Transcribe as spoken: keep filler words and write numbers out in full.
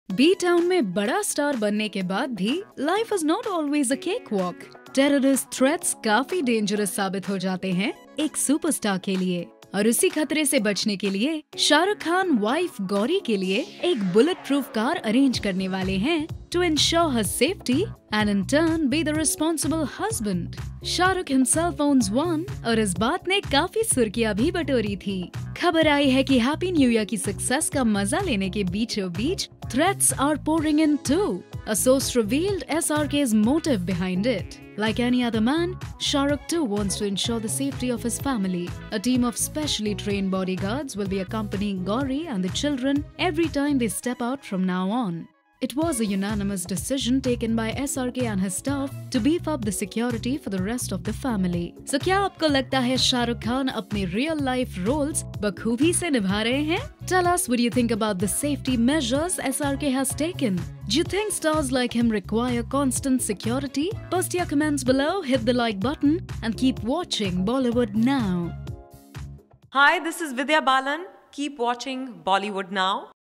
B town में बड़ा star बनने के बाद भी life is not always a cakewalk. Terrorist threats काफी डेंजरस साबित हो जाते हैं एक सुपरस्टार के लिए, और उसी खतरे से बचने के लिए शाहरुख खान वाइफ गौरी के लिए एक बुलेट प्रूफ कार अरेंज करने वाले हैं to ensure her safety and in turn be the responsible husband. Shahrukh himself owns one और इस बात ने काफी सुर्खियां भी बटोरी थी। खबर आई है कि हैप्पी न्यू ईयर की सक्सेस का मजा लेने के बीचों बीच threats are pouring in too. A source revealed S R K's motive behind it. Like any other man, Shahrukh too wants to ensure the safety of his family. A team of specially trained bodyguards will be accompanying Gauri and the children every time they step out from now on. It was a unanimous decision taken by S R K and his staff to beef up the security for the rest of the family. So क्या आपको लगता है शाहरुख खान अपने real life roles बखूबी से निभा रहे हैं? Tell us what you think about the safety measures S R K has taken. Do you think stars like him require constant security? Post your comments below, hit the like button and keep watching Bollywood Now. Hi, this is Vidya Balan. Keep watching Bollywood Now.